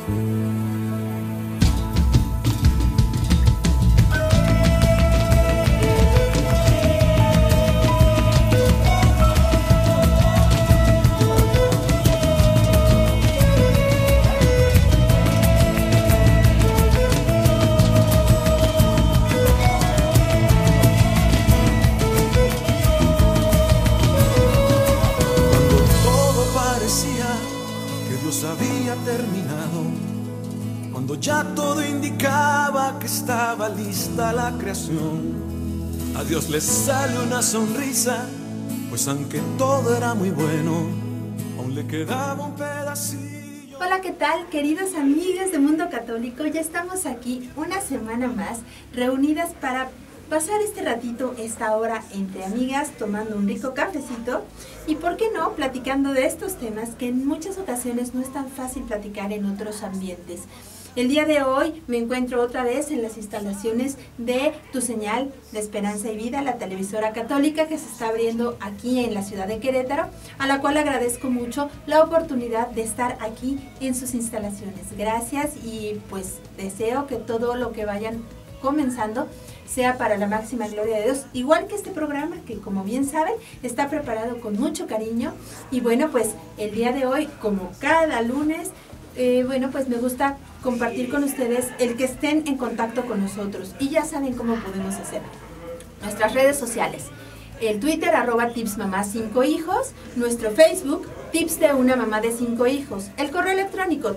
Cuando ya todo indicaba que estaba lista la creación, a Dios le sale una sonrisa, pues aunque todo era muy bueno, aún le quedaba un pedacillo. Hola, ¿qué tal, queridos amigos de Mundo Católico? Ya estamos aquí una semana más, reunidas para pasar este ratito, esta hora entre amigas, tomando un rico cafecito y, ¿por qué no?, platicando de estos temas que en muchas ocasiones no es tan fácil platicar en otros ambientes. El día de hoy me encuentro otra vez en las instalaciones de Tu Señal de Esperanza y Vida, la televisora católica que se está abriendo aquí en la ciudad de Querétaro, a la cual agradezco mucho la oportunidad de estar aquí en sus instalaciones. Gracias, y pues deseo que todo lo que vayan comenzando sea para la máxima gloria de Dios, igual que este programa que, como bien saben, está preparado con mucho cariño. Y bueno, pues el día de hoy, como cada lunes, pues me gusta compartir con ustedes el que estén en contacto con nosotros, y ya saben cómo podemos hacerlo. Nuestras redes sociales: el Twitter @tipsmamá5hijos, nuestro Facebook Tips de una mamá de 5 hijos, el correo electrónico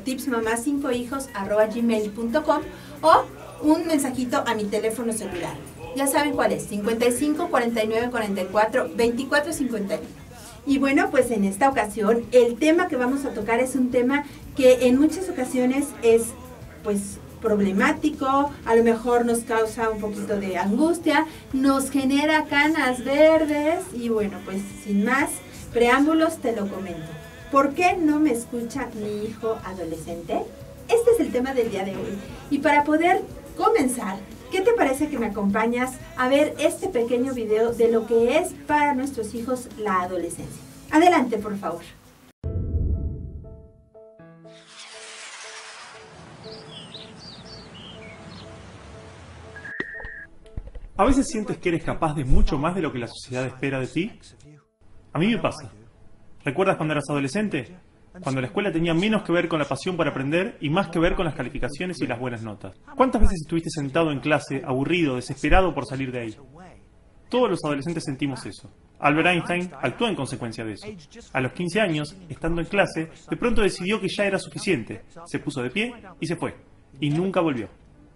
tipsmamá5hijos@gmail.com, o un mensajito a mi teléfono celular. Ya saben cuál es: 55 49 44 24 51. Y bueno, pues en esta ocasión el tema que vamos a tocar es un tema que en muchas ocasiones es pues problemático, a lo mejor nos causa un poquito de angustia, nos genera canas verdes, y bueno, pues sin más preámbulos te lo comento. ¿Por qué no me escucha mi hijo adolescente? Este es el tema del día de hoy. Y para poder comenzar, ¿qué te parece que me acompañas a ver este pequeño video de lo que es para nuestros hijos la adolescencia? Adelante, por favor. ¿A veces sientes que eres capaz de mucho más de lo que la sociedad espera de ti? A mí me pasa. ¿Recuerdas cuando eras adolescente? Cuando la escuela tenía menos que ver con la pasión por aprender y más que ver con las calificaciones y las buenas notas. ¿Cuántas veces estuviste sentado en clase, aburrido, desesperado por salir de ahí? Todos los adolescentes sentimos eso. Albert Einstein actuó en consecuencia de eso. A los 15 años, estando en clase, de pronto decidió que ya era suficiente. Se puso de pie y se fue. Y nunca volvió.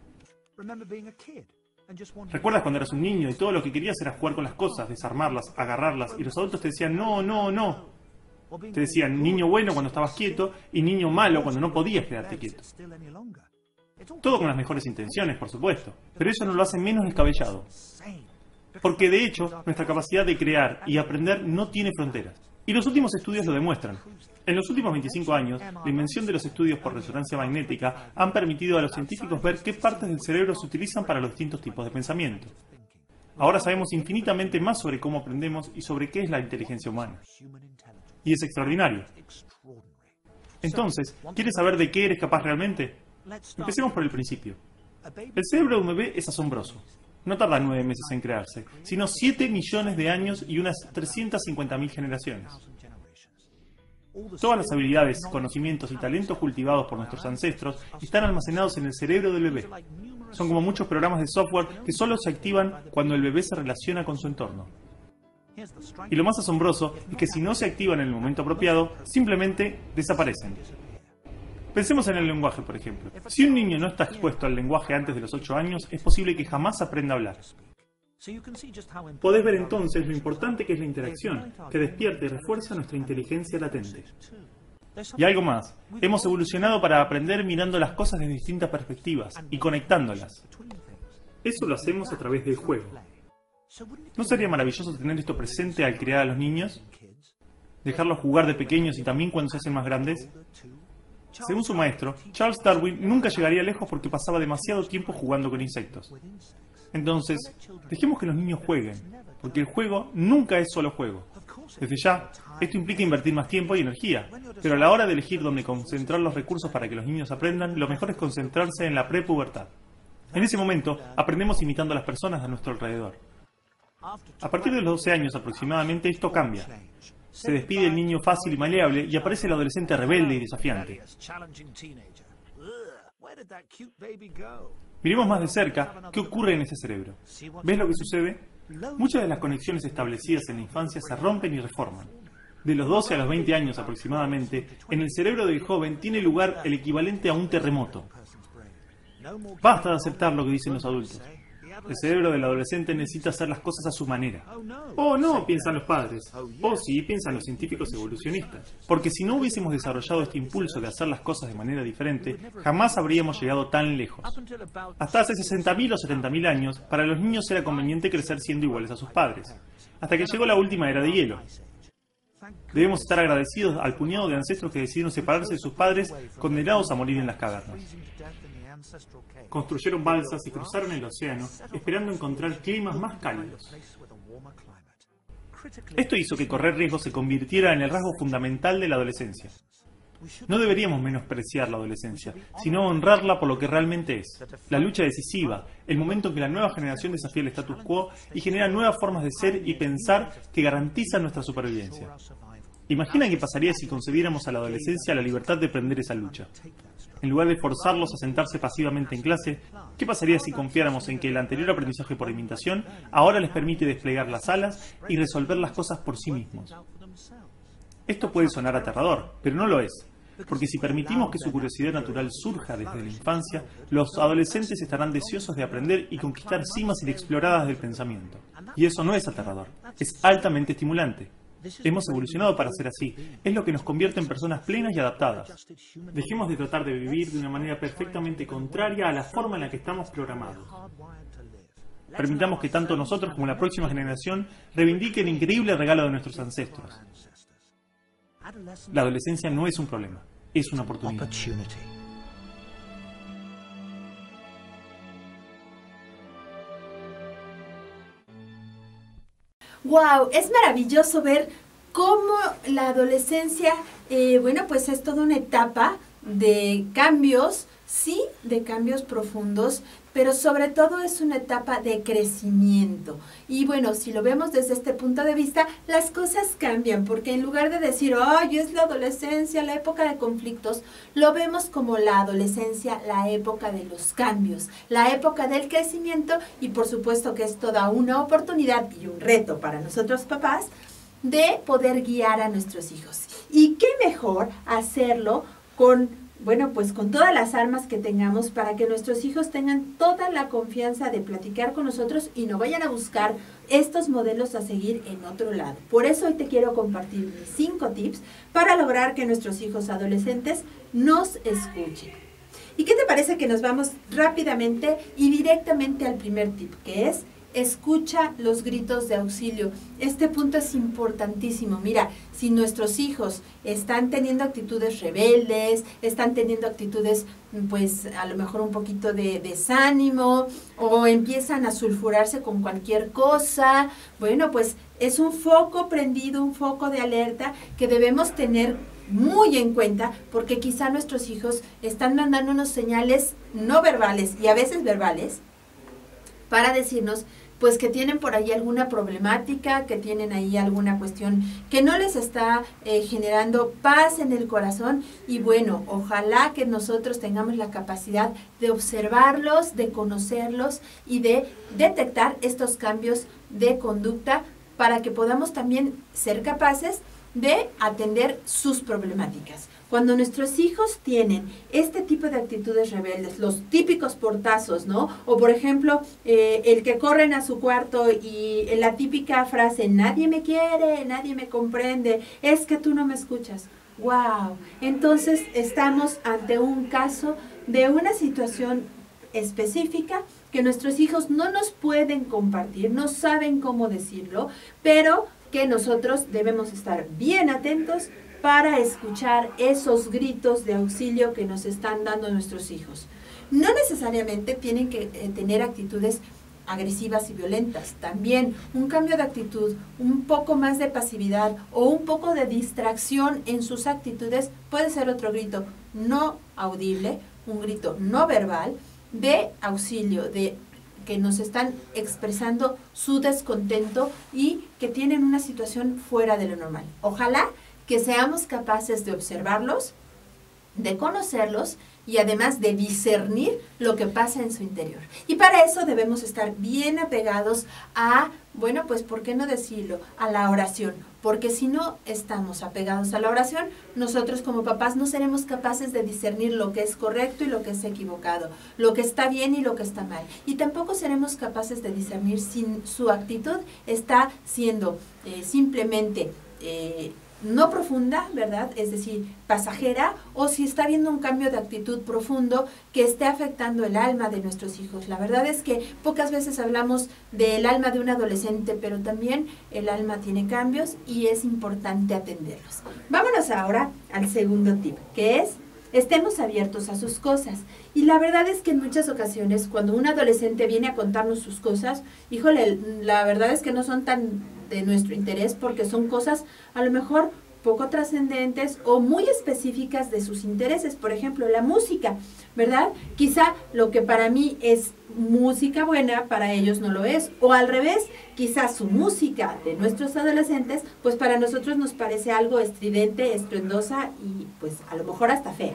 ¿Recuerdas cuando eras un niño y todo lo que querías era jugar con las cosas, desarmarlas, agarrarlas, y los adultos te decían no, no, no? Te decían niño bueno cuando estabas quieto y niño malo cuando no podías quedarte quieto. Todo con las mejores intenciones, por supuesto, pero eso no lo hace menos descabellado. Porque de hecho, nuestra capacidad de crear y aprender no tiene fronteras. Y los últimos estudios lo demuestran. En los últimos 25 años, la invención de los estudios por resonancia magnética han permitido a los científicos ver qué partes del cerebro se utilizan para los distintos tipos de pensamiento. Ahora sabemos infinitamente más sobre cómo aprendemos y sobre qué es la inteligencia humana. Y es extraordinario. Entonces, ¿quieres saber de qué eres capaz realmente? Empecemos por el principio. El cerebro de un bebé es asombroso. No tarda 9 meses en crearse, sino 7 millones de años y unas 350.000 generaciones. Todas las habilidades, conocimientos y talentos cultivados por nuestros ancestros están almacenados en el cerebro del bebé. Son como muchos programas de software que solo se activan cuando el bebé se relaciona con su entorno. Y lo más asombroso es que si no se activan en el momento apropiado, simplemente desaparecen. Pensemos en el lenguaje, por ejemplo. Si un niño no está expuesto al lenguaje antes de los 8 años, es posible que jamás aprenda a hablar. Podés ver entonces lo importante que es la interacción, que despierta y refuerza nuestra inteligencia latente. Y algo más, hemos evolucionado para aprender mirando las cosas desde distintas perspectivas y conectándolas. Eso lo hacemos a través del juego. ¿No sería maravilloso tener esto presente al criar a los niños? ¿Dejarlos jugar de pequeños y también cuando se hacen más grandes? Según su maestro, Charles Darwin nunca llegaría lejos porque pasaba demasiado tiempo jugando con insectos. Entonces, dejemos que los niños jueguen, porque el juego nunca es solo juego. Desde ya, esto implica invertir más tiempo y energía, pero a la hora de elegir dónde concentrar los recursos para que los niños aprendan, lo mejor es concentrarse en la prepubertad. En ese momento, aprendemos imitando a las personas a nuestro alrededor. A partir de los 12 años aproximadamente, esto cambia. Se despide el niño fácil y maleable y aparece el adolescente rebelde y desafiante. Miremos más de cerca qué ocurre en ese cerebro. ¿Ves lo que sucede? Muchas de las conexiones establecidas en la infancia se rompen y reforman. De los 12 a los 20 años aproximadamente, en el cerebro del joven tiene lugar el equivalente a un terremoto. Basta de aceptar lo que dicen los adultos. El cerebro del adolescente necesita hacer las cosas a su manera. Oh, no, piensan los padres. Oh, sí, piensan los científicos evolucionistas. Porque si no hubiésemos desarrollado este impulso de hacer las cosas de manera diferente, jamás habríamos llegado tan lejos. Hasta hace 60.000 o 70.000 años, para los niños era conveniente crecer siendo iguales a sus padres. Hasta que llegó la última era de hielo. Debemos estar agradecidos al puñado de ancestros que decidieron separarse de sus padres, condenados a morir en las cavernas. Construyeron balsas y cruzaron el océano, esperando encontrar climas más cálidos. Esto hizo que correr riesgos se convirtiera en el rasgo fundamental de la adolescencia. No deberíamos menospreciar la adolescencia, sino honrarla por lo que realmente es. La lucha decisiva, el momento en que la nueva generación desafía el status quo y genera nuevas formas de ser y pensar que garantizan nuestra supervivencia. Imagina qué pasaría si concediéramos a la adolescencia la libertad de prender esa lucha. En lugar de forzarlos a sentarse pasivamente en clase, ¿qué pasaría si confiáramos en que el anterior aprendizaje por imitación ahora les permite desplegar las alas y resolver las cosas por sí mismos? Esto puede sonar aterrador, pero no lo es, porque si permitimos que su curiosidad natural surja desde la infancia, los adolescentes estarán deseosos de aprender y conquistar cimas inexploradas del pensamiento. Y eso no es aterrador, es altamente estimulante. Hemos evolucionado para ser así. Es lo que nos convierte en personas plenas y adaptadas. Dejemos de tratar de vivir de una manera perfectamente contraria a la forma en la que estamos programados. Permitamos que tanto nosotros como la próxima generación reivindiquen el increíble regalo de nuestros ancestros. La adolescencia no es un problema, es una oportunidad. Wow, es maravilloso ver cómo la adolescencia, bueno, pues es toda una etapa de cambios, sí, de cambios profundos, pero sobre todo es una etapa de crecimiento. Y bueno, si lo vemos desde este punto de vista, las cosas cambian, porque en lugar de decir, ¡ay, es la adolescencia, la época de conflictos!, lo vemos como la adolescencia, la época de los cambios, la época del crecimiento, y por supuesto que es toda una oportunidad y un reto para nosotros papás de poder guiar a nuestros hijos. Y qué mejor hacerlo con, bueno, pues con todas las armas que tengamos para que nuestros hijos tengan toda la confianza de platicar con nosotros y no vayan a buscar estos modelos a seguir en otro lado. Por eso hoy te quiero compartir mis 5 tips para lograr que nuestros hijos adolescentes nos escuchen. ¿Y qué te parece que nos vamos rápidamente y directamente al primer tip, que es: escucha los gritos de auxilio? Este punto es importantísimo. Mira, si nuestros hijos están teniendo actitudes rebeldes, están teniendo actitudes, pues a lo mejor un poquito de desánimo, o empiezan a sulfurarse con cualquier cosa, bueno, pues es un foco prendido, un foco de alerta que debemos tener muy en cuenta, porque quizá nuestros hijos están mandando unos señales no verbales y a veces verbales para decirnos pues que tienen por ahí alguna problemática, que tienen ahí alguna cuestión que no les está generando paz en el corazón. Y bueno, ojalá que nosotros tengamos la capacidad de observarlos, de conocerlos y de detectar estos cambios de conducta para que podamos también ser capaces de atender sus problemáticas. Cuando nuestros hijos tienen este tipo de actitudes rebeldes, los típicos portazos, ¿no? O por ejemplo, el que corren a su cuarto y la típica frase, nadie me quiere, nadie me comprende, es que tú no me escuchas. ¡Wow! Entonces estamos ante un caso de una situación específica que nuestros hijos no nos pueden compartir, no saben cómo decirlo, pero que nosotros debemos estar bien atentos para escuchar esos gritos de auxilio que nos están dando nuestros hijos. No necesariamente tienen que tener actitudes agresivas y violentas. También un cambio de actitud, un poco más de pasividad o un poco de distracción en sus actitudes puede ser otro grito no audible, un grito no verbal de auxilio, de que nos están expresando su descontento y que tienen una situación fuera de lo normal. Ojalá que seamos capaces de observarlos, de conocerlos y además de discernir lo que pasa en su interior. Y para eso debemos estar bien apegados a, bueno, pues, ¿por qué no decirlo?, a la oración. Porque si no estamos apegados a la oración, nosotros como papás no seremos capaces de discernir lo que es correcto y lo que es equivocado, lo que está bien y lo que está mal. Y tampoco seremos capaces de discernir si su actitud está siendo simplemente no profunda, ¿verdad? Es decir, pasajera, o si está habiendo un cambio de actitud profundo que esté afectando el alma de nuestros hijos. La verdad es que pocas veces hablamos del alma de un adolescente, pero también el alma tiene cambios y es importante atenderlos. Vámonos ahora al segundo tip, que es: estemos abiertos a sus cosas. Y la verdad es que en muchas ocasiones, cuando un adolescente viene a contarnos sus cosas, híjole, la verdad es que no son tan de nuestro interés, porque son cosas a lo mejor poco trascendentes o muy específicas de sus intereses. Por ejemplo, la música, ¿verdad? Quizá lo que para mí es música buena, para ellos no lo es. O al revés, quizá su música de nuestros adolescentes, pues para nosotros nos parece algo estridente, estruendosa y pues a lo mejor hasta fea.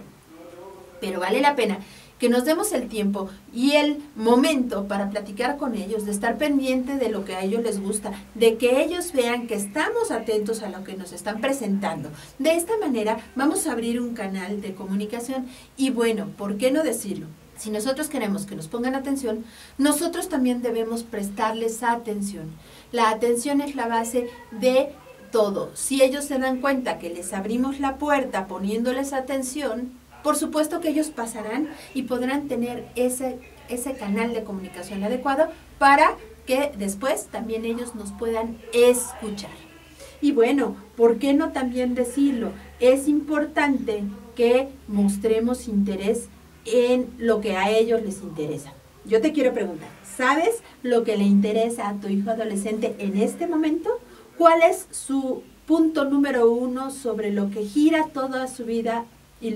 Pero vale la pena que nos demos el tiempo y el momento para platicar con ellos, de estar pendiente de lo que a ellos les gusta, de que ellos vean que estamos atentos a lo que nos están presentando. De esta manera vamos a abrir un canal de comunicación y bueno, ¿por qué no decirlo? Si nosotros queremos que nos pongan atención, nosotros también debemos prestarles atención. La atención es la base de todo. Si ellos se dan cuenta que les abrimos la puerta poniéndoles atención, por supuesto que ellos pasarán y podrán tener ese canal de comunicación adecuado para que después también ellos nos puedan escuchar. Y bueno, ¿por qué no también decirlo? Es importante que mostremos interés en lo que a ellos les interesa. Yo te quiero preguntar, ¿sabes lo que le interesa a tu hijo adolescente en este momento? ¿Cuál es su punto número 1 sobre lo que gira toda su vida y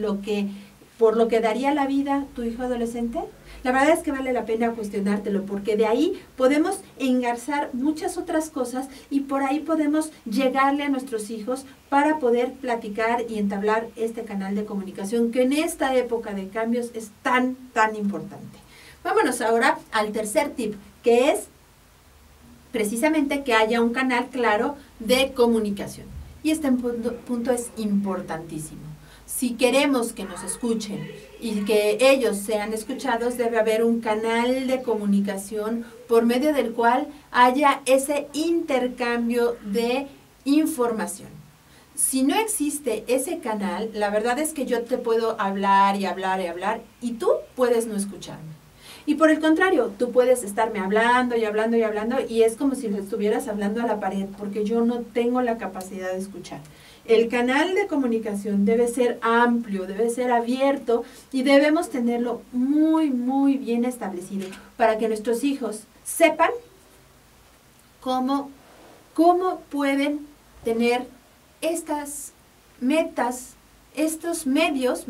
por lo que daría la vida tu hijo adolescente? La verdad es que vale la pena cuestionártelo, porque de ahí podemos engarzar muchas otras cosas y por ahí podemos llegarle a nuestros hijos para poder platicar y entablar este canal de comunicación que en esta época de cambios es tan, tan importante. Vámonos ahora al tercer tip, que es precisamente que haya un canal claro de comunicación. Y este punto es importantísimo. Si queremos que nos escuchen y que ellos sean escuchados, debe haber un canal de comunicación por medio del cual haya ese intercambio de información. Si no existe ese canal, la verdad es que yo te puedo hablar y hablar y hablar y tú puedes no escucharme. Y por el contrario, tú puedes estarme hablando y hablando y hablando y es como si le estuvieras hablando a la pared, porque yo no tengo la capacidad de escuchar. El canal de comunicación debe ser amplio, debe ser abierto y debemos tenerlo muy, muy bien establecido para que nuestros hijos sepan cómo pueden tener estas metas, estos medios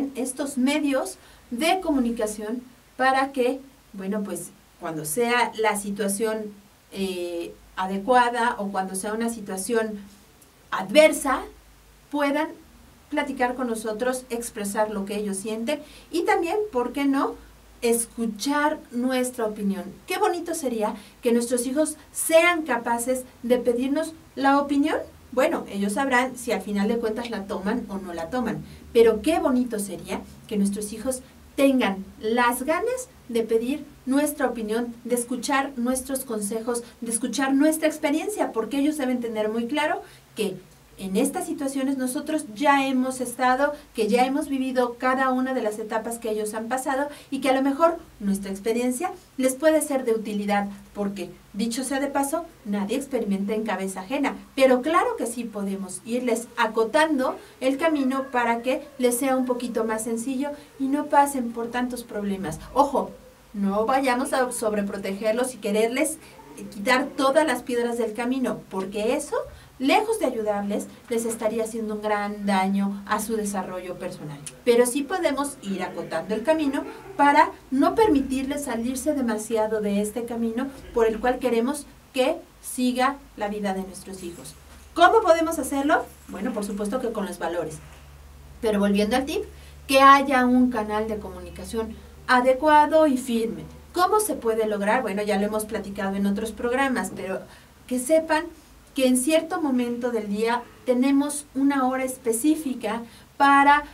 de comunicación para que, bueno, pues cuando sea la situación adecuada o cuando sea una situación adversa, puedan platicar con nosotros, expresar lo que ellos sienten y también, ¿por qué no?, escuchar nuestra opinión. Qué bonito sería que nuestros hijos sean capaces de pedirnos la opinión. Bueno, ellos sabrán si al final de cuentas la toman o no la toman, pero qué bonito sería que nuestros hijos tengan las ganas de pedir nuestra opinión, de escuchar nuestros consejos, de escuchar nuestra experiencia, porque ellos deben tener muy claro que en estas situaciones nosotros ya hemos estado, que ya hemos vivido cada una de las etapas que ellos han pasado y que a lo mejor nuestra experiencia les puede ser de utilidad, porque dicho sea de paso, nadie experimenta en cabeza ajena, pero claro que sí podemos irles acotando el camino para que les sea un poquito más sencillo y no pasen por tantos problemas. Ojo, no vayamos a sobreprotegerlos y quererles quitar todas las piedras del camino, porque eso, lejos de ayudarles, les estaría haciendo un gran daño a su desarrollo personal. Pero sí podemos ir acotando el camino para no permitirles salirse demasiado de este camino por el cual queremos que siga la vida de nuestros hijos. ¿Cómo podemos hacerlo? Bueno, por supuesto que con los valores. Pero volviendo al tip, que haya un canal de comunicación adecuado y firme. ¿Cómo se puede lograr? Bueno, ya lo hemos platicado en otros programas, pero que sepan que en cierto momento del día tenemos una hora específica para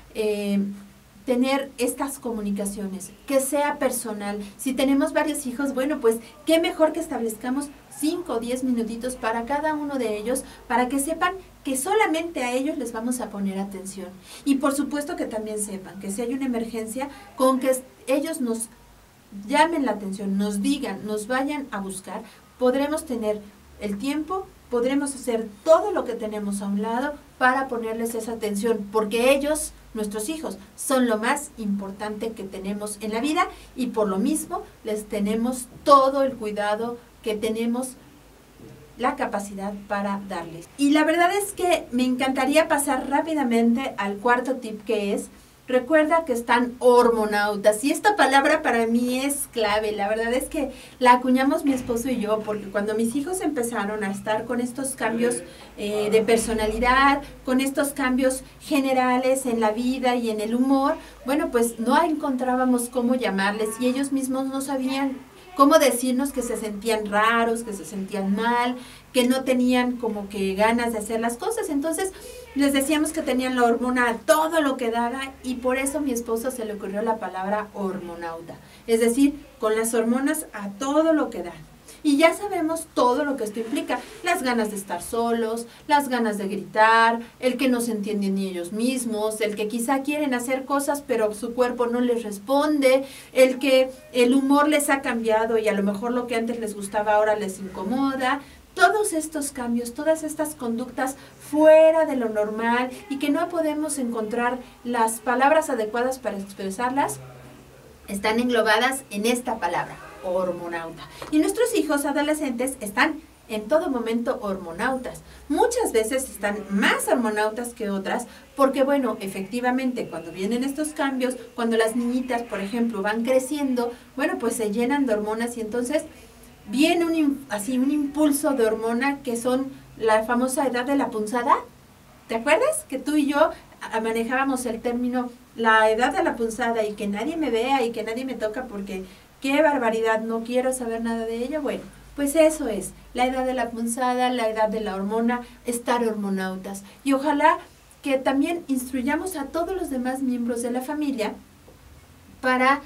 tener estas comunicaciones, que sea personal. Si tenemos varios hijos, bueno, pues qué mejor que establezcamos 5 o 10 minutitos para cada uno de ellos, para que sepan que solamente a ellos les vamos a poner atención. Y por supuesto que también sepan que si hay una emergencia, con que ellos nos llamen la atención, nos digan, nos vayan a buscar, podremos tener el tiempo, podremos hacer todo lo que tenemos a un lado para ponerles esa atención, porque ellos, nuestros hijos, son lo más importante que tenemos en la vida y por lo mismo les tenemos todo el cuidado que tenemos la capacidad para darles. Y la verdad es que me encantaría pasar rápidamente al cuarto tip, que es: recuerda que están hormonautas, y esta palabra para mí es clave. La verdad es que la acuñamos mi esposo y yo, porque cuando mis hijos empezaron a estar con estos cambios de personalidad, con estos cambios generales en la vida y en el humor, bueno, pues no encontrábamos cómo llamarles y ellos mismos no sabían cómo decirnos que se sentían raros, que se sentían mal, que no tenían como que ganas de hacer las cosas. Entonces les decíamos que tenían la hormona a todo lo que daba, y por eso a mi esposo se le ocurrió la palabra hormonauta, es decir, con las hormonas a todo lo que dan. Y ya sabemos todo lo que esto implica: las ganas de estar solos, las ganas de gritar, el que no se entienden ni ellos mismos, el que quizá quieren hacer cosas pero su cuerpo no les responde, el que el humor les ha cambiado y a lo mejor lo que antes les gustaba ahora les incomoda. Todos estos cambios, todas estas conductas fuera de lo normal y que no podemos encontrar las palabras adecuadas para expresarlas, están englobadas en esta palabra: hormonauta. Y nuestros hijos adolescentes están en todo momento hormonautas. Muchas veces están más hormonautas que otras, porque bueno, efectivamente, cuando vienen estos cambios, cuando las niñitas, por ejemplo, van creciendo, bueno, pues se llenan de hormonas y entonces viene un impulso de hormona, que son la famosa edad de la punzada. ¿Te acuerdas que tú y yo manejábamos el término la edad de la punzada, y que nadie me vea y que nadie me toca porque qué barbaridad, no quiero saber nada de ello? Bueno, pues eso es la edad de la punzada, la edad de la hormona, estar hormonautas. Y ojalá que también instruyamos a todos los demás miembros de la familia para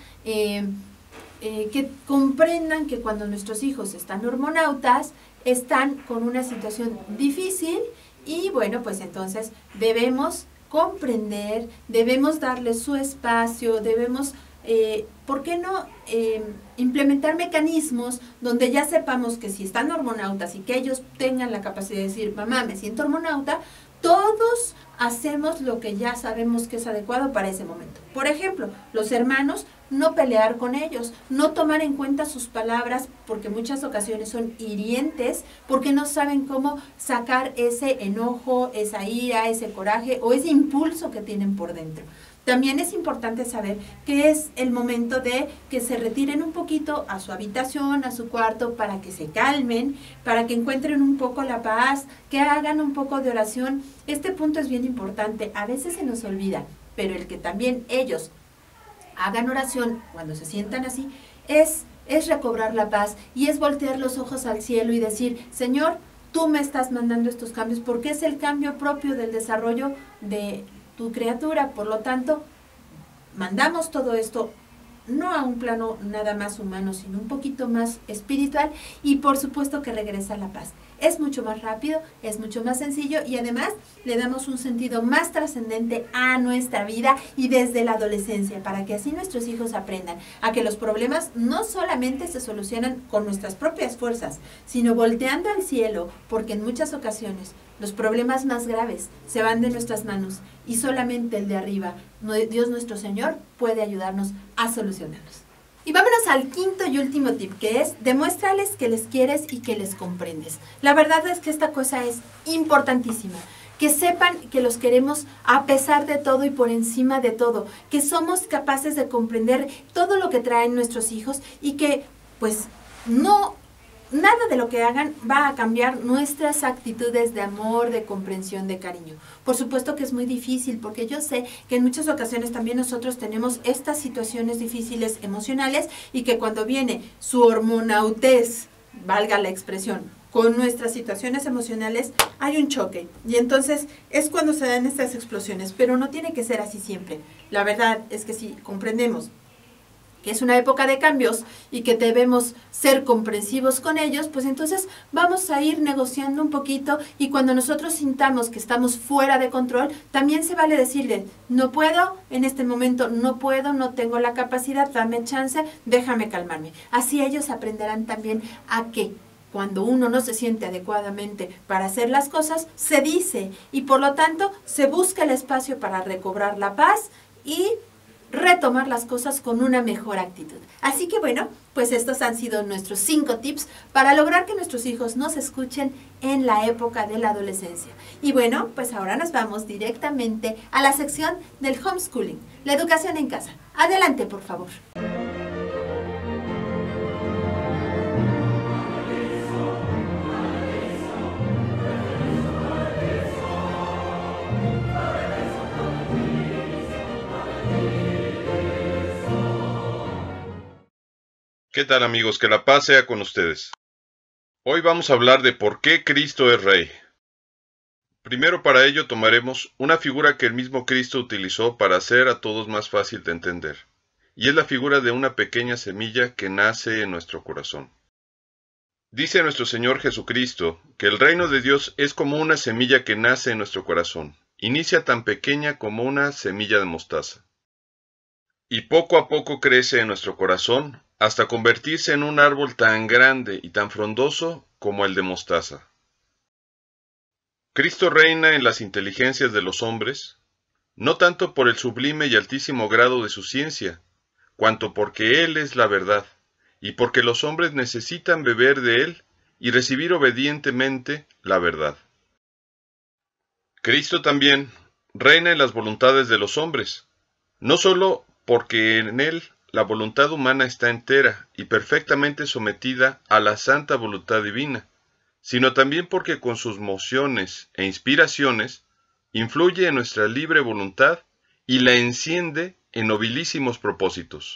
que comprendan que cuando nuestros hijos están hormonautas, están con una situación difícil, y bueno, pues entonces debemos comprender, debemos darles su espacio, debemos, ¿por qué no implementar mecanismos donde ya sepamos que si están hormonautas y que ellos tengan la capacidad de decir: mamá, me siento hormonauta? Todos hacemos lo que ya sabemos que es adecuado para ese momento. Por ejemplo, los hermanos, no pelear con ellos, no tomar en cuenta sus palabras, porque muchas ocasiones son hirientes, porque no saben cómo sacar ese enojo, esa ira, ese coraje o ese impulso que tienen por dentro. También es importante saber que es el momento de que se retiren un poquito a su habitación, a su cuarto, para que se calmen, para que encuentren un poco la paz, que hagan un poco de oración. Este punto es bien importante, a veces se nos olvida, pero el que también ellos hagan oración cuando se sientan así, es recobrar la paz, y es voltear los ojos al cielo y decir: Señor, tú me estás mandando estos cambios porque es el cambio propio del desarrollo de tu criatura. Por lo tanto, mandamos todo esto no a un plano nada más humano, sino un poquito más espiritual, y por supuesto que regresa la paz. Es mucho más rápido, es mucho más sencillo, y además le damos un sentido más trascendente a nuestra vida y desde la adolescencia, para que así nuestros hijos aprendan a que los problemas no solamente se solucionan con nuestras propias fuerzas, sino volteando al cielo, porque en muchas ocasiones los problemas más graves se van de nuestras manos y solamente el de arriba, Dios nuestro Señor, puede ayudarnos a solucionarlos. Y vámonos al quinto y último tip, que es demuéstrales que les quieres y que les comprendes. La verdad es que esta cosa es importantísima. Que sepan que los queremos a pesar de todo y por encima de todo. Que somos capaces de comprender todo lo que traen nuestros hijos y que, pues, nada de lo que hagan va a cambiar nuestras actitudes de amor, de comprensión, de cariño. Por supuesto que es muy difícil, porque yo sé que en muchas ocasiones también nosotros tenemos estas situaciones difíciles emocionales y que cuando viene su hormonautez, valga la expresión, con nuestras situaciones emocionales, hay un choque. Y entonces es cuando se dan estas explosiones, pero no tiene que ser así siempre. La verdad es que si comprendemos que es una época de cambios y que debemos ser comprensivos con ellos, pues entonces vamos a ir negociando un poquito y cuando nosotros sintamos que estamos fuera de control, también se vale decirle, no puedo, en este momento no puedo, no tengo la capacidad, dame chance, déjame calmarme. Así ellos aprenderán también a que cuando uno no se siente adecuadamente para hacer las cosas, se dice y por lo tanto se busca el espacio para recobrar la paz y retomar las cosas con una mejor actitud. Así que bueno, pues estos han sido nuestros 5 tips para lograr que nuestros hijos nos escuchen en la época de la adolescencia. Y bueno, pues ahora nos vamos directamente a la sección del homeschooling, la educación en casa. Adelante, por favor. ¿Qué tal, amigos? Que la paz sea con ustedes. Hoy vamos a hablar de por qué Cristo es Rey. Primero, para ello tomaremos una figura que el mismo Cristo utilizó para hacer a todos más fácil de entender, y es la figura de una pequeña semilla que nace en nuestro corazón. Dice nuestro Señor Jesucristo que el reino de Dios es como una semilla que nace en nuestro corazón, inicia tan pequeña como una semilla de mostaza, y poco a poco crece en nuestro corazón, hasta convertirse en un árbol tan grande y tan frondoso como el de mostaza. Cristo reina en las inteligencias de los hombres, no tanto por el sublime y altísimo grado de su ciencia, cuanto porque Él es la verdad, y porque los hombres necesitan beber de Él y recibir obedientemente la verdad. Cristo también reina en las voluntades de los hombres, no solo porque en Él la voluntad humana está entera y perfectamente sometida a la santa voluntad divina, sino también porque con sus mociones e inspiraciones influye en nuestra libre voluntad y la enciende en nobilísimos propósitos.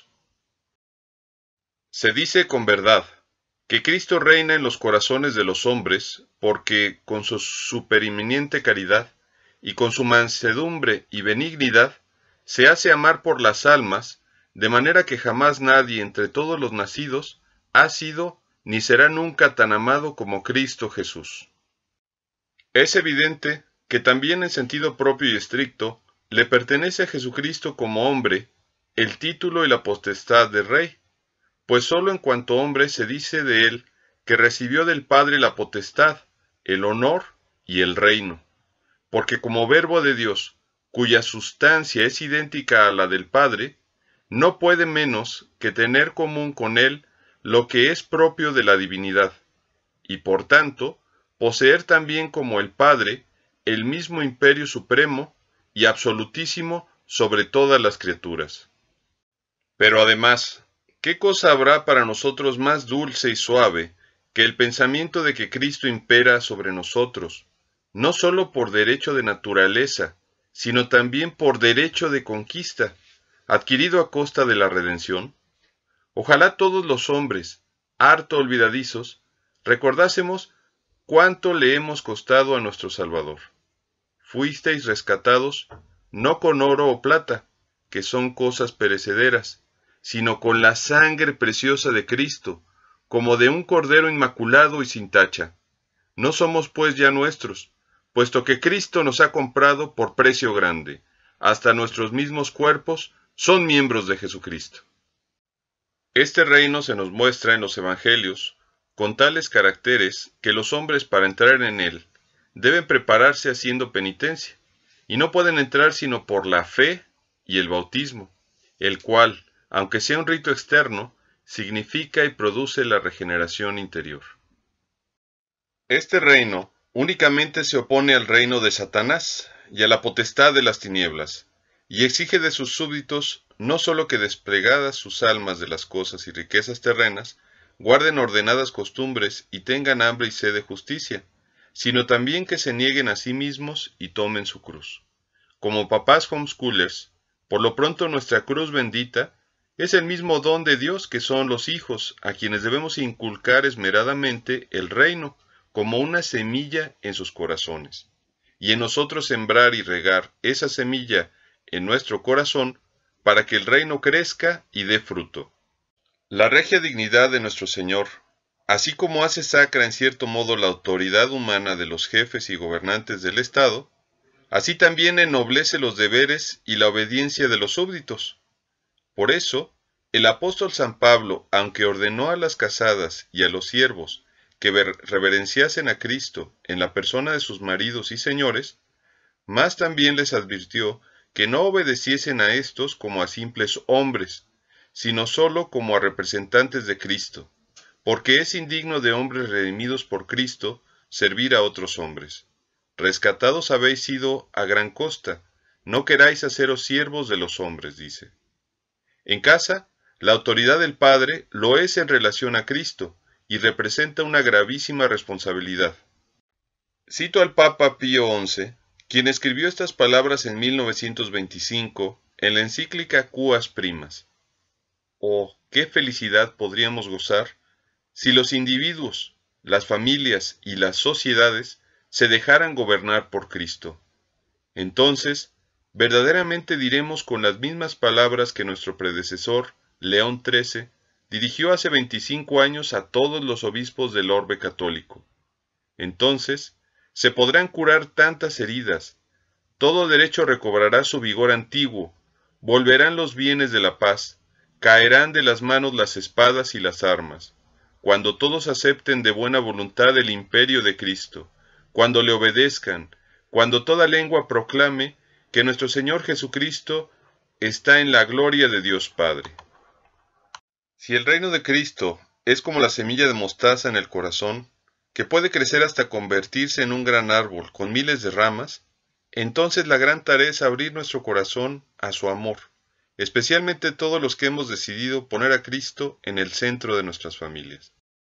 Se dice con verdad que Cristo reina en los corazones de los hombres porque con su supereminente caridad y con su mansedumbre y benignidad se hace amar por las almas, de manera que jamás nadie entre todos los nacidos ha sido ni será nunca tan amado como Cristo Jesús. Es evidente que también en sentido propio y estricto le pertenece a Jesucristo como hombre el título y la potestad de Rey, pues sólo en cuanto hombre se dice de él que recibió del Padre la potestad, el honor y el reino, porque como Verbo de Dios, cuya sustancia es idéntica a la del Padre, no puede menos que tener común con él lo que es propio de la divinidad, y por tanto, poseer también como el Padre el mismo imperio supremo y absolutísimo sobre todas las criaturas. Pero además, ¿qué cosa habrá para nosotros más dulce y suave que el pensamiento de que Cristo impera sobre nosotros, no sólo por derecho de naturaleza, sino también por derecho de conquista, adquirido a costa de la redención? Ojalá todos los hombres, harto olvidadizos, recordásemos cuánto le hemos costado a nuestro Salvador. Fuisteis rescatados no con oro o plata, que son cosas perecederas, sino con la sangre preciosa de Cristo, como de un cordero inmaculado y sin tacha. No somos pues ya nuestros, puesto que Cristo nos ha comprado por precio grande. Hasta nuestros mismos cuerpos son miembros de Jesucristo. Este reino se nos muestra en los evangelios con tales caracteres que los hombres para entrar en él deben prepararse haciendo penitencia, y no pueden entrar sino por la fe y el bautismo, el cual, aunque sea un rito externo, significa y produce la regeneración interior. Este reino únicamente se opone al reino de Satanás y a la potestad de las tinieblas, y exige de sus súbditos no sólo que desplegadas sus almas de las cosas y riquezas terrenas, guarden ordenadas costumbres y tengan hambre y sed de justicia, sino también que se nieguen a sí mismos y tomen su cruz. Como papás homeschoolers, por lo pronto nuestra cruz bendita es el mismo don de Dios que son los hijos, a quienes debemos inculcar esmeradamente el reino como una semilla en sus corazones, y en nosotros sembrar y regar esa semilla en nuestro corazón para que el reino crezca y dé fruto. La regia dignidad de nuestro Señor, así como hace sacra en cierto modo la autoridad humana de los jefes y gobernantes del Estado, así también ennoblece los deberes y la obediencia de los súbditos. Por eso, el apóstol San Pablo, aunque ordenó a las casadas y a los siervos que reverenciasen a Cristo en la persona de sus maridos y señores, más también les advirtió que no obedeciesen a estos como a simples hombres, sino sólo como a representantes de Cristo, porque es indigno de hombres redimidos por Cristo servir a otros hombres. Rescatados habéis sido a gran costa, no queráis haceros siervos de los hombres, dice. En casa, la autoridad del Padre lo es en relación a Cristo, y representa una gravísima responsabilidad. Cito al Papa Pío XI, quien escribió estas palabras en 1925 en la encíclica Cuas Primas. Oh, qué felicidad podríamos gozar si los individuos, las familias y las sociedades se dejaran gobernar por Cristo. Entonces, verdaderamente diremos con las mismas palabras que nuestro predecesor, León XIII, dirigió hace 25 años a todos los obispos del orbe católico. Entonces, se podrán curar tantas heridas, todo derecho recobrará su vigor antiguo, volverán los bienes de la paz, caerán de las manos las espadas y las armas, cuando todos acepten de buena voluntad el imperio de Cristo, cuando le obedezcan, cuando toda lengua proclame que nuestro Señor Jesucristo está en la gloria de Dios Padre. Si el reino de Cristo es como la semilla de mostaza en el corazón, que puede crecer hasta convertirse en un gran árbol con miles de ramas, entonces la gran tarea es abrir nuestro corazón a su amor, especialmente todos los que hemos decidido poner a Cristo en el centro de nuestras familias.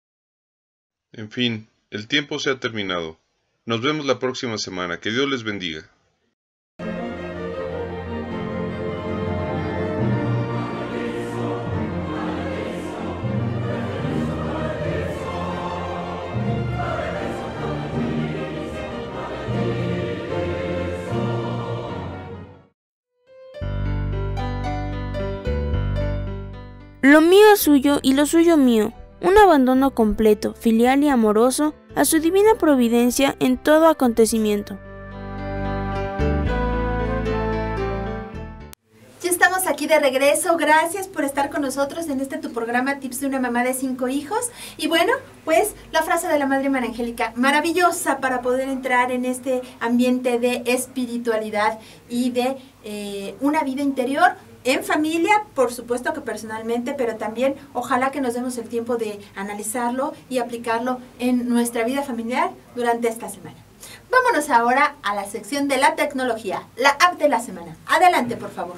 En fin, el tiempo se ha terminado. Nos vemos la próxima semana. Que Dios les bendiga. Lo mío es suyo y lo suyo mío, un abandono completo, filial y amoroso a su divina providencia en todo acontecimiento. Ya estamos aquí de regreso, gracias por estar con nosotros en tu programa Tips de una mamá de 5 hijos. Y bueno, pues la frase de la Madre María Angélica, maravillosa para poder entrar en este ambiente de espiritualidad y de una vida interior, en familia, por supuesto que personalmente, pero también ojalá que nos demos el tiempo de analizarlo y aplicarlo en nuestra vida familiar durante esta semana. Vámonos ahora a la sección de la tecnología, la app de la semana. Adelante, por favor.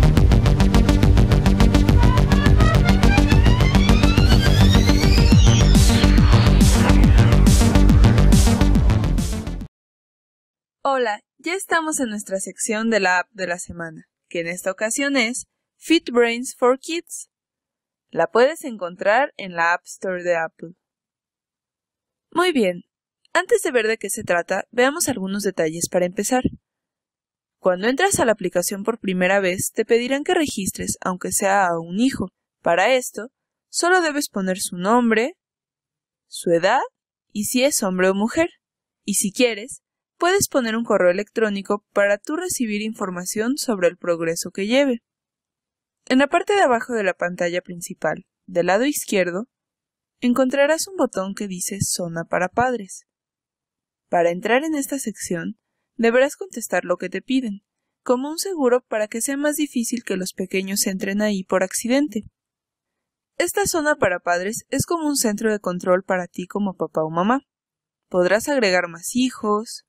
Hola, ya estamos en nuestra sección de la app de la semana, que en esta ocasión es FitBrains for Kids. La puedes encontrar en la App Store de Apple. Muy bien, antes de ver de qué se trata, veamos algunos detalles para empezar. Cuando entras a la aplicación por primera vez, te pedirán que registres, aunque sea a un hijo. Para esto, solo debes poner su nombre, su edad y si es hombre o mujer. Y si quieres, puedes poner un correo electrónico para tú recibir información sobre el progreso que lleve. En la parte de abajo de la pantalla principal, del lado izquierdo, encontrarás un botón que dice Zona para Padres. Para entrar en esta sección, deberás contestar lo que te piden, como un seguro para que sea más difícil que los pequeños entren ahí por accidente. Esta zona para padres es como un centro de control para ti como papá o mamá. Podrás agregar más hijos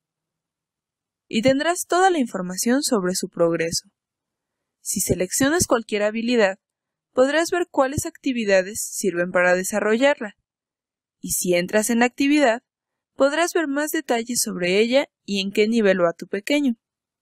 y tendrás toda la información sobre su progreso. Si seleccionas cualquier habilidad, podrás ver cuáles actividades sirven para desarrollarla. Y si entras en la actividad, podrás ver más detalles sobre ella y en qué nivel va tu pequeño.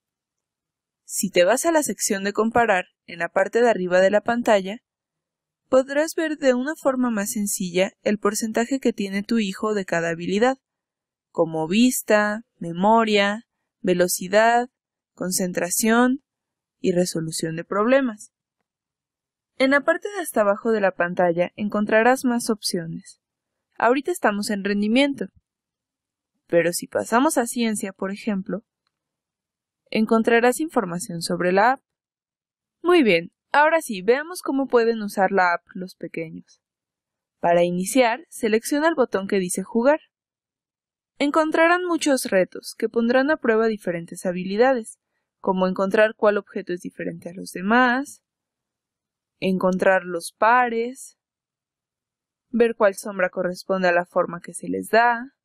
Si te vas a la sección de comparar, en la parte de arriba de la pantalla, podrás ver de una forma más sencilla el porcentaje que tiene tu hijo de cada habilidad, como vista, memoria, velocidad, concentración y resolución de problemas. En la parte de hasta abajo de la pantalla encontrarás más opciones. Ahorita estamos en rendimiento, pero si pasamos a ciencia, por ejemplo, encontrarás información sobre la app. Muy bien, ahora sí, veamos cómo pueden usar la app los pequeños. Para iniciar, selecciona el botón que dice Jugar. Encontrarán muchos retos que pondrán a prueba diferentes habilidades, como encontrar cuál objeto es diferente a los demás, encontrar los pares, ver cuál sombra corresponde a la forma que se les da,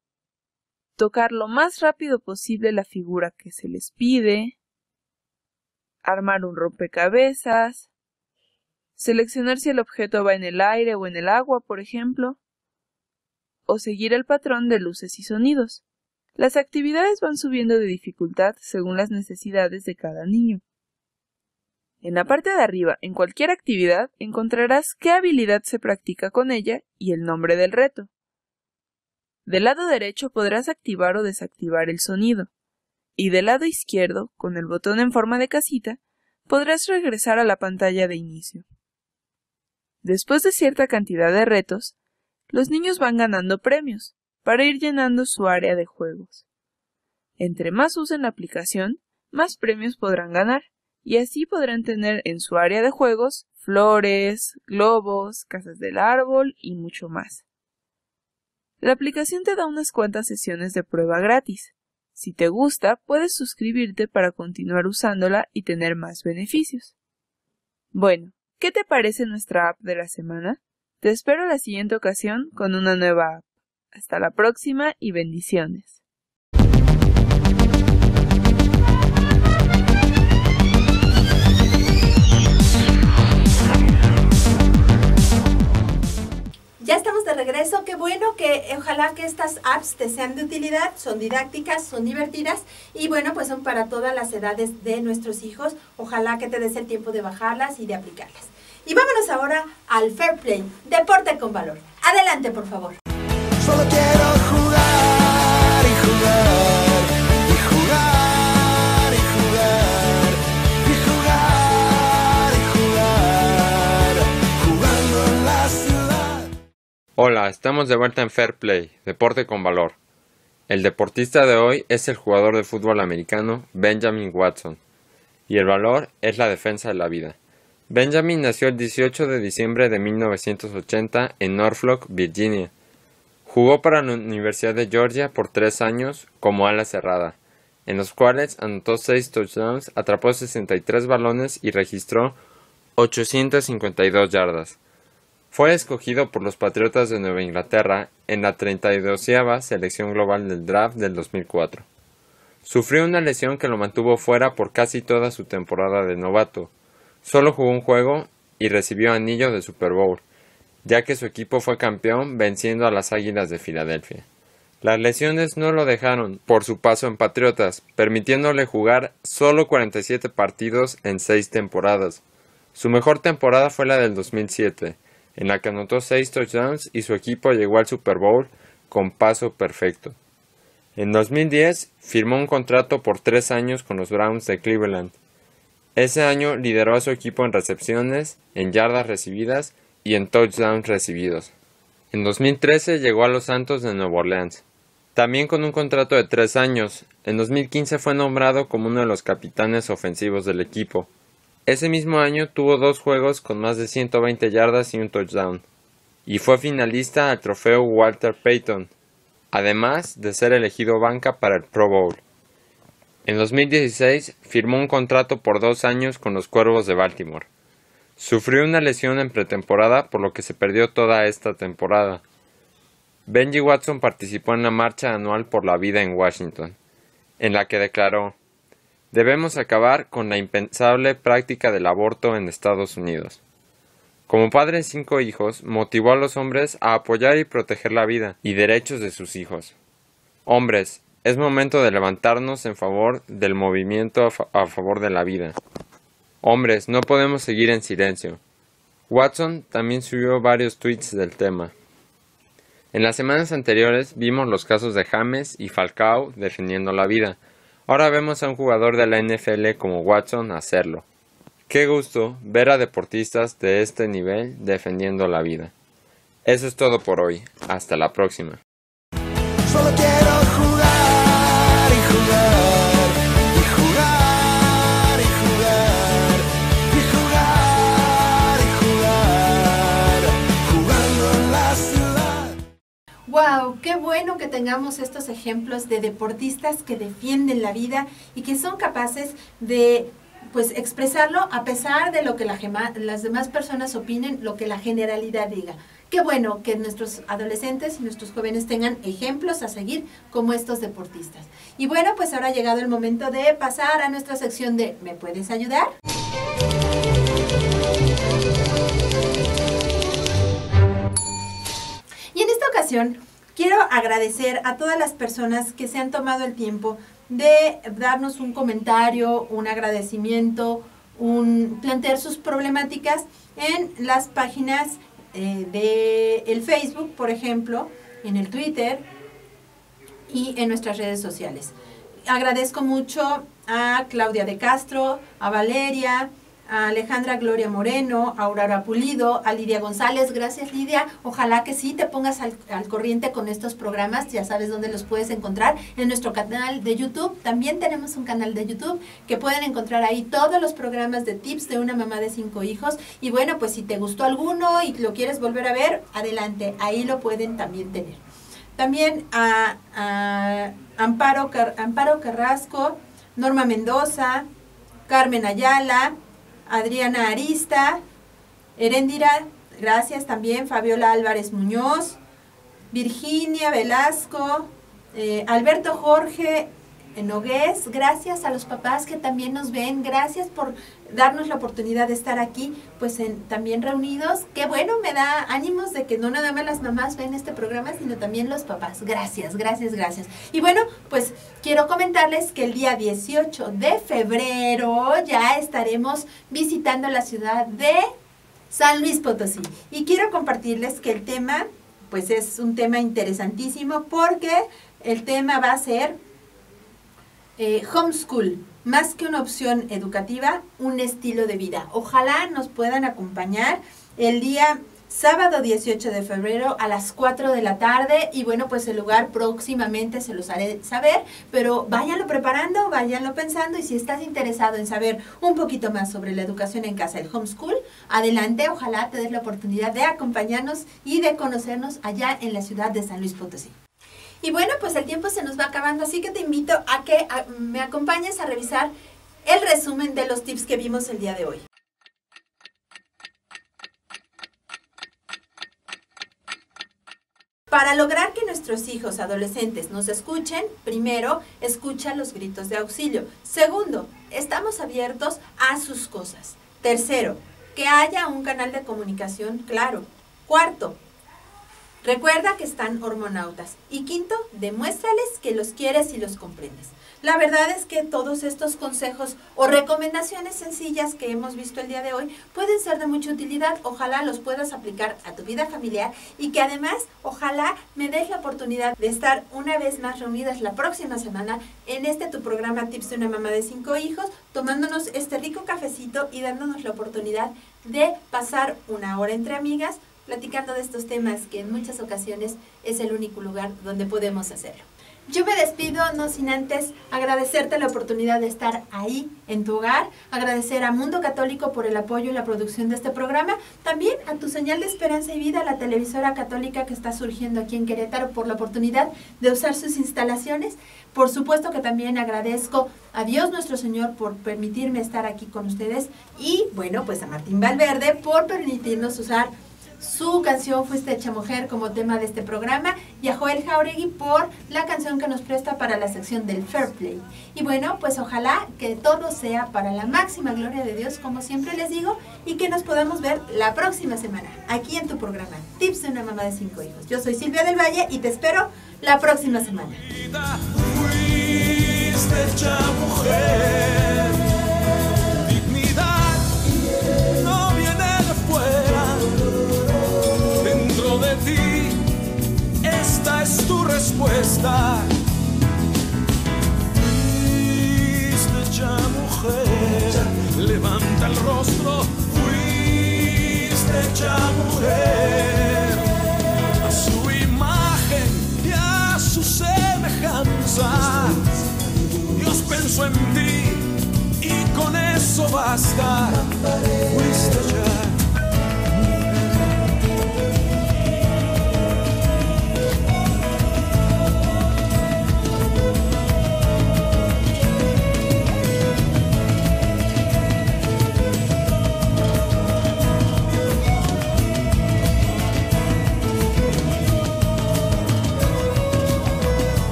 tocar lo más rápido posible la figura que se les pide, armar un rompecabezas, seleccionar si el objeto va en el aire o en el agua, por ejemplo, o seguir el patrón de luces y sonidos. Las actividades van subiendo de dificultad según las necesidades de cada niño. En la parte de arriba, en cualquier actividad, encontrarás qué habilidad se practica con ella y el nombre del reto. Del lado derecho podrás activar o desactivar el sonido, y del lado izquierdo, con el botón en forma de casita, podrás regresar a la pantalla de inicio. Después de cierta cantidad de retos, los niños van ganando premios para ir llenando su área de juegos. Entre más usen la aplicación, más premios podrán ganar, y así podrán tener en su área de juegos flores, globos, casas del árbol y mucho más. La aplicación te da unas cuantas sesiones de prueba gratis. Si te gusta, puedes suscribirte para continuar usándola y tener más beneficios. Bueno, ¿qué te parece nuestra app de la semana? Te espero la siguiente ocasión con una nueva app. Hasta la próxima y bendiciones. Ya estamos de regreso, qué bueno, que ojalá que estas apps te sean de utilidad, son didácticas, son divertidas y bueno, pues son para todas las edades de nuestros hijos. Ojalá que te des el tiempo de bajarlas y de aplicarlas. Y vámonos ahora al Fair Play, deporte con valor. Adelante, por favor. Solo quiero jugar y jugar y jugar y jugar y jugar y jugar, jugando en la ciudad. Hola, estamos de vuelta en Fair Play, deporte con valor. El deportista de hoy es el jugador de fútbol americano Benjamin Watson, y el valor es la defensa de la vida. Benjamin nació el 18 de diciembre de 1980 en Norfolk, Virginia. Jugó para la Universidad de Georgia por 3 años como ala cerrada, en los cuales anotó 6 touchdowns, atrapó 63 balones y registró 852 yardas. Fue escogido por los Patriotas de Nueva Inglaterra en la 32ª selección global del draft del 2004. Sufrió una lesión que lo mantuvo fuera por casi toda su temporada de novato. Solo jugó un juego y recibió anillo de Super Bowl, ya que su equipo fue campeón venciendo a las Águilas de Filadelfia. Las lesiones no lo dejaron por su paso en Patriotas, permitiéndole jugar solo 47 partidos en 6 temporadas. Su mejor temporada fue la del 2007, en la que anotó 6 touchdowns y su equipo llegó al Super Bowl con paso perfecto. En 2010 firmó un contrato por 3 años con los Browns de Cleveland. Ese año lideró a su equipo en recepciones, en yardas recibidas y en touchdowns recibidos. En 2013 llegó a los Santos de Nueva Orleans, también con un contrato de 3 años. En 2015 fue nombrado como uno de los capitanes ofensivos del equipo. Ese mismo año tuvo 2 juegos con más de 120 yardas y un touchdown, y fue finalista al trofeo Walter Payton, además de ser elegido banca para el Pro Bowl. En 2016 firmó un contrato por 2 años con los Cuervos de Baltimore. Sufrió una lesión en pretemporada, por lo que se perdió toda esta temporada. Benji Watson participó en la marcha anual por la vida en Washington, en la que declaró: "Debemos acabar con la impensable práctica del aborto en Estados Unidos". Como padre de 5 hijos, motivó a los hombres a apoyar y proteger la vida y derechos de sus hijos. Hombres, es momento de levantarnos en favor del movimiento a favor de la vida. Hombres, no podemos seguir en silencio. Watson también subió varios tweets del tema. En las semanas anteriores vimos los casos de James y Falcao defendiendo la vida. Ahora vemos a un jugador de la NFL como Watson hacerlo. Qué gusto ver a deportistas de este nivel defendiendo la vida. Eso es todo por hoy. Hasta la próxima. Solo quiero jugar y jugar y jugar y jugar y jugar y jugar, jugando en la ciudad. ¡Wow! ¡Qué bueno que tengamos estos ejemplos de deportistas que defienden la vida y que son capaces de expresarlo a pesar de lo que las demás personas opinen, lo que la generalidad diga. Qué bueno que nuestros adolescentes y nuestros jóvenes tengan ejemplos a seguir como estos deportistas. Y bueno, pues ahora ha llegado el momento de pasar a nuestra sección de ¿me puedes ayudar? Y en esta ocasión quiero agradecer a todas las personas que se han tomado el tiempo de darnos un comentario, un agradecimiento, plantear sus problemáticas en las páginas de el Facebook, por ejemplo, en el Twitter y en nuestras redes sociales. Agradezco mucho a Claudia de Castro, a Valeria, a Alejandra Gloria Moreno, a Aurora Pulido, a Lidia González. Gracias, Lidia. Ojalá que sí te pongas al corriente con estos programas. Ya sabes dónde los puedes encontrar, en nuestro canal de YouTube. También tenemos un canal de YouTube que pueden encontrar ahí todos los programas de tips de una mamá de 5 hijos. Y bueno, pues si te gustó alguno y lo quieres volver a ver, adelante, ahí lo pueden también tener. También a Amparo Carrasco, Norma Mendoza, Carmen Ayala, Adriana Arista, Heréndira, gracias también, Fabiola Álvarez Muñoz, Virginia Velasco, Alberto Jorge Nogués. Gracias a los papás que también nos ven, gracias por darnos la oportunidad de estar aquí, pues también reunidos. Qué bueno, me da ánimos de que no nada más las mamás ven este programa, sino también los papás. Gracias, gracias, gracias. Y bueno, pues quiero comentarles que el día 18 de febrero ya estaremos visitando la ciudad de San Luis Potosí. Y quiero compartirles que el tema, pues es un tema interesantísimo, porque el tema va a ser homeschool, más que una opción educativa, un estilo de vida. Ojalá nos puedan acompañar el día sábado 18 de febrero a las 4 de la tarde. Y bueno, pues el lugar próximamente se los haré saber, pero váyanlo preparando, váyanlo pensando. Y si estás interesado en saber un poquito más sobre la educación en casa, el homeschool, adelante, ojalá te des la oportunidad de acompañarnos y de conocernos allá en la ciudad de San Luis Potosí. Y bueno, pues el tiempo se nos va acabando, así que te invito a que me acompañes a revisar el resumen de los tips que vimos el día de hoy. Para lograr que nuestros hijos adolescentes nos escuchen, primero, escucha los gritos de auxilio. Segundo, estamos abiertos a sus cosas. Tercero, que haya un canal de comunicación claro. Cuarto, recuerda que están hormonautas. Y quinto, demuéstrales que los quieres y los comprendes. La verdad es que todos estos consejos o recomendaciones sencillas que hemos visto el día de hoy pueden ser de mucha utilidad. Ojalá los puedas aplicar a tu vida familiar y que además, ojalá me des la oportunidad de estar una vez más reunidas la próxima semana en tu programa Tips de una mamá de 5 hijos, tomándonos este rico cafecito y dándonos la oportunidad de pasar una hora entre amigas, platicando de estos temas que en muchas ocasiones es el único lugar donde podemos hacerlo. Yo me despido, no sin antes agradecerte la oportunidad de estar ahí en tu hogar, agradecer a Mundo Católico por el apoyo y la producción de este programa, también a tu señal de Esperanza y Vida, la televisora católica que está surgiendo aquí en Querétaro, por la oportunidad de usar sus instalaciones. Por supuesto que también agradezco a Dios nuestro Señor por permitirme estar aquí con ustedes y bueno, pues a Martín Valverde por permitirnos usar su canción Fuiste Hecha Mujer como tema de este programa y a Joel Jauregui por la canción que nos presta para la sección del Fair Play. Y bueno, pues ojalá que todo sea para la máxima gloria de Dios, como siempre les digo, y que nos podamos ver la próxima semana aquí en tu programa Tips de una mamá de 5 hijos. Yo soy Silvia del Valle y te espero la próxima semana. Fuiste hecha mujer, dignidad no viene de fuera, dentro de ti, esta es tu respuesta. Fuiste hecha mujer, levanta el rostro, fuiste hecha mujer, a su imagen y a su semejanza. Dios pensó en ti y con eso basta.